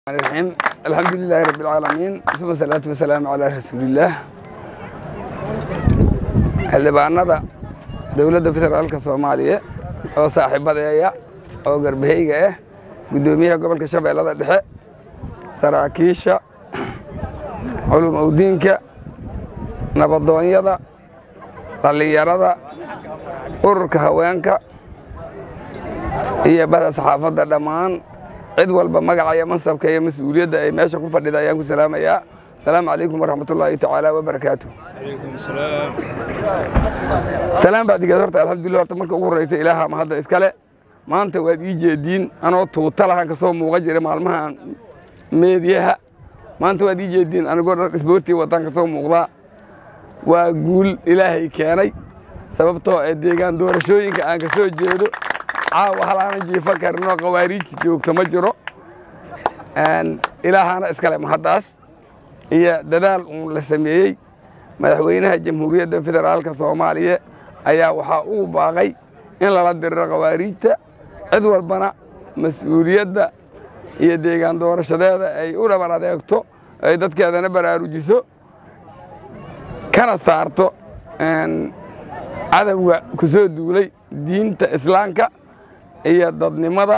الرحيم الحمد لله رب العالمين ثم الصلاة والسلام على رسول الله xildhibaanada dawladda federaalka Soomaaliya oo saaxiibadaya oo garbahayga ah gudoomiyaha gobolka Shabeellada Dhexe saraakiisha culumadiinka nabadoonyada dhalinyarada ururka haweenka iyo bada saxaafadda dhammaan cid walba magaca iyo mansabka iyo mas'uuliyadda ay meesha ku fadhidayaan ku salaamaya السلام عليكم ورحمة الله تعالى وبركاته. عليكم السلام. سلام بعد كده الحمد لله تمرك أقول رئيس إلها ما هذا إسكاله ما أنت وادي جدين أنا توطلها كصوم مغجر معلمها ميديها ما أنت وادي جدين أنا أقول إسبوتي وطن كصوم مغلا وأقول إلهي كاني سببته الديجان دور شوي كأن كسو جدو وهلا أنا جي فكر إنه قواريك جو كمجرو أن إلها إسكاله ما هذا iyo dadaal la sameeyay madaxweynaha jamhuuriyadda federaalka Soomaaliya ayaa waxa uu baaqay in la diro qawaariijta cid walbana mas'uuliyadda iyo deegaan doorashadeeda ay u dhabar adeegto ay dadkeedana baraarujiso kana saarto cadawga ku soo duulay diinta islaamka iyo dadnimada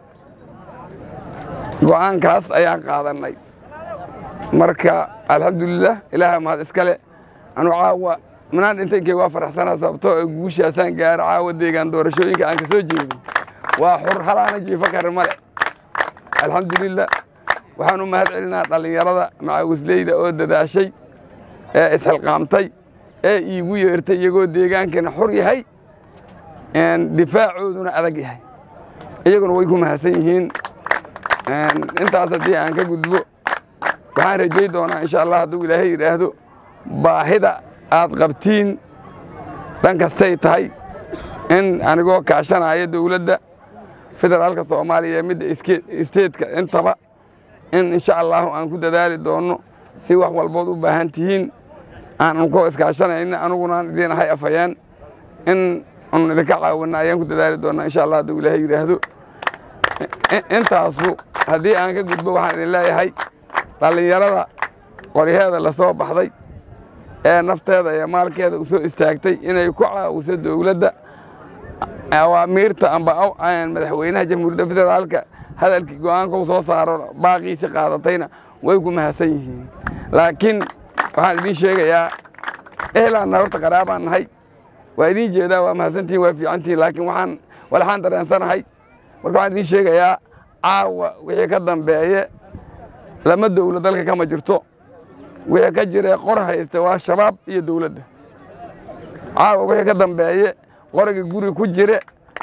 go'aankaas ayaan qaadanay marka alxamdulillah ilaaha mahad iskale anu caawa manaan inteenkay waa faraxsanaa sababtoo guushaasaan gaar caawa deegaan doorashooyinka aan ka soo jeedo waa xur halaana jiifa karin male alxamdulillah waxaanu mahad celinaa dhalinyarada macaawisleyda oo dadaashay ee isxilqaamtay ee iigu yeertay iyagoo deegaankana xur yahay difaacooduna adag yahay iyaguna way ku mahadsan yihiin intaas haddii aan ka gudbo waxaan rajay doonaa insha Allah hadduu ilaahay yiraahdo baahida aad qabtiin dhan kastay tahay in anigoo kaashanaya dawladda federaalka Soomaaliya mid isteedka intaba in insha Allah aan ku dadaali doono si wax walbood u baahan tihiin aan ku iskaashanayna aniguna idin ahay afayaan in aan idinka caawinayaan ku dadaali doonaa insha Allah hadduu ilaahay yiraahdo intaasu haddii aan ka gudbo waxaan idin leeyahay dhalinyarada qoryaheeda la soo baxday ee nafteeda iyo maalkeeda u soo istaagtay inay ku caawiso dawladda awaamiirta amba madaxweynaha jamhuuriyadda federaalka hadalkii go'aanka uu soo saaro baaqiisi qaadatayna way ku mahadsan yihiin laakiin waxaan idin sheegayaa ehlaan horta qaraabaan nahay waa idin jeedaa waa mahadsantihiin waa fiicantihiin laakiin waxaan dareensanahay marka waxaan idin sheegayaa caawa wixii ka dambeeye lama dawlad dalka kama jirto wixii ka jiray qor haysta waa shabaab iyo dawladda caawa wixii ka dambeeye qoriga guri ku jira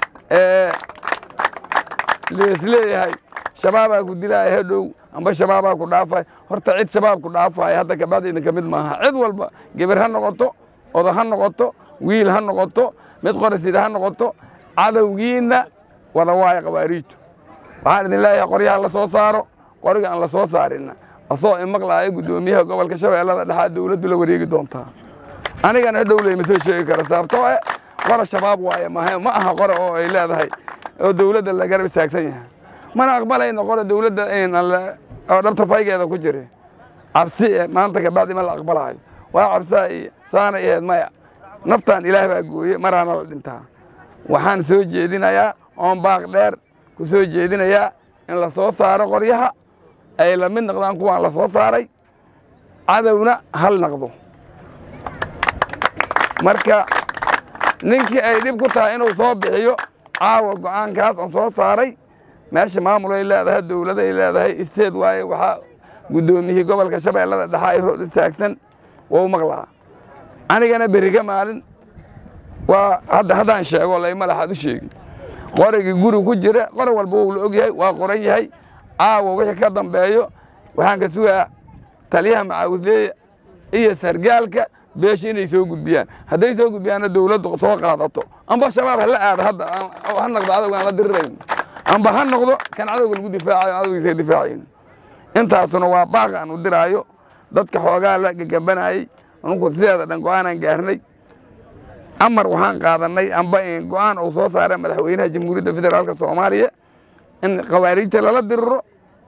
leeyahay shabaabaa ku dilaya hadhow amba shabaabaa ku dhaafay horta cid shabaab ku dhaafay hadda ka baad idin kamid maaha cid walba gabar ha noqoto odo ha noqoto wiil ha noqoto mid qorasid ha noqoto cadawgiina wada waay qawaariijtu waxaan idin leeyahay qoryaha la soo saaro qoriga aan la soo saarina asoo maqlaaya gudoomiyaha gobolka Shabeellada Dhexe dawladdu la wareegi doontaa anigana dawladda ma soo sheegi kara sababtoo ah qora shabaab waaye ma aha qora oo ay leedahay oo dawladda la garab istaagsan yahay mana aqbalayno qora dawladda in oo dhabta faygeeda ku jira cabsi maanta ka baad ma la aqbalayo waa cabsaay saana ahayd maya naftaan ilaahay baa gooyay marana la dhintaa waxaan soo jeedinayaa oon baaq dheer ku soo jeedinayaa in la soo saaro qoryaha ay la mid noqdaan kuwaan la soo saaray cadawna hal noqdo marka ninkii ay dib ku tahay inuu soo bixiyo caawa go'aankaas aan soo saaray meesha maamul ay leedahay dawladda ay leedahay isteed waaye waxa gudoomiyihii gobolka Shabeellada Dhexe ay hor istaagsan oo maqlaa anigana beriga maalin waa haddaan sheego layma lahaad u sheegi qoriga guri ku jira qor walba uu la og yahay waa qoran yahay caawa wixii ka dambeeyo waxaan ka sugaa taliyaha macaawisleyda iyo sargaalka beesha inay soo gudbiyaan hadday soo gudbiyaana dawladdu soo qaadato amba shabaab hala aad hadda ha noqdo cadawgaan la dirirayn amba ha noqdo kan cadawga lagu difaacayo cadawgiisa difaacayn intaasuna waa baaq aan u diraayo dadka xoogaa la gagambanayay anugu sideeda dhan go'aanaan gaarnay amar waxaan qaadanay amba in go'aan uu soo saaray madaxweynaha jamhuuriyadda federaalka Soomaaliya in qawaariijta lala diriro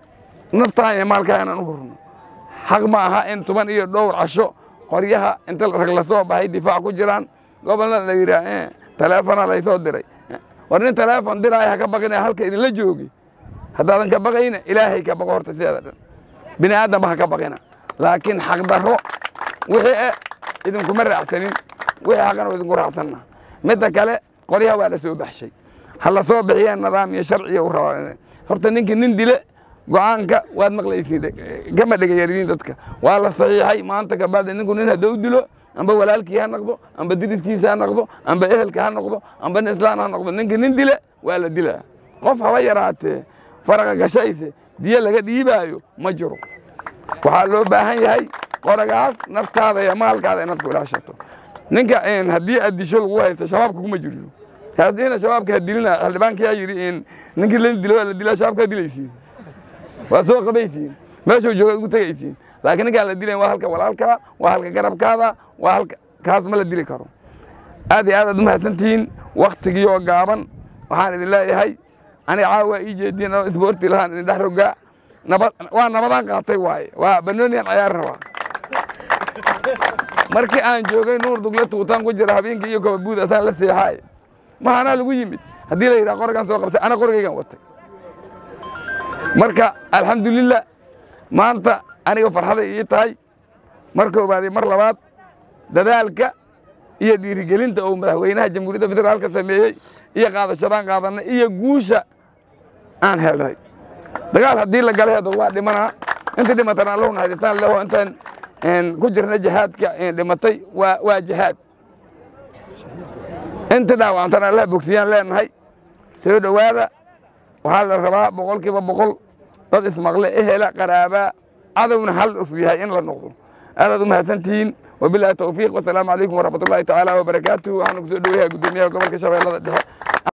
naftaan iyo maalkaa inaan u hurno xaq ma aha in 10 iyo dhowr casho qoryaha inta rag la soo baxay difaac ku jiraan gobolna la yiraahdo telefoon la soo diray war nin telefoon diray ha ka baqina halka idin la joogi haddaadan ka baqayna ilaahay ka baqo horta sidaa dhan bini aadam ha ka baqina laakiin xaq darro wixii idin kuma raacsanin wixii xaqana idin ku raacsanna mid kale qoryaha waa la soo baxshay hal la soo bixiyeen nidaam iyo sharci u rabaa horta ninka nin dile go'aanka waad maqlaysiin kama dhagayariin dadka waa la saxiixay maanta ka baad ninku nin hadduu dilo amba walaalkii ha noqdo amba diriskiisa ha noqdo amba ehelka ha noqdo amba islaan ha noqdo ninka nin dile waa la dilaa qof haba yaraatee faraqa gashayse diya laga dhiibaayo ma jiro waxaa loo baahan yahay qoragaas naftaada iyo maalkaada inaad ku ilaashato ninka haddii aad disho lagu haysto shabaabka kuma jiro haddiina shabaabka hadilina xildhibaankii yaa yidhi ninkii la dilo waa la dilaa shabaabka dilaysiin waa soo qabaysiin meeshuu jooga ugu tegaysiin laakiin ninkaan la dilayn waa halka walaalkaa waa halka garabkaada waa halka kaas ma la dili karo aad iyo aad aad u mahadsantihiin waktigii oo gaaban waxaan idin leeyahay aniga caawa ii jeediin oo isboorti lahaan idin dhex rogaa waa nabadaan qaatay waaye waa banooniyan cayaar rabaa markii aan joogay nuur dugle tuutaan ku jira habeenkii iyo kababuud asaan la seexaay mahanaa lagu yimid haddii la yidhaha qorigan soo qabtay ana qorigaygan watay marka alxamdulilah maanta aniga farxaday ii tahay mar koobaad iyo mar labaad dadaalka iyo dhiirigelinta oo madaxweynaha jamhuuriyadda federaalka sameeyey iyo qaadashadaan qaadanay iyo guusha aan helnay dagaal haddii la galay hadda waa dhimanaa intii dhimatana allahu naxariistaan leho intaan ku jirna jihaadka dhimatay waa jihaad inta dhaawacantana allah bogsiyaan leenahay soo dhowaada waxaa la rabaa 100% dad ismaqle ehela qaraaba cadowna hal u yahay in la noqdo aad u mahadsantihiin wabillahi tawfiiq wasalaamu calaykum waraxmatullaahi tacaala wabarakaatuh waxaan ku soo dhoweeyaa gudoomiyaha gobolka shabeellada dhexe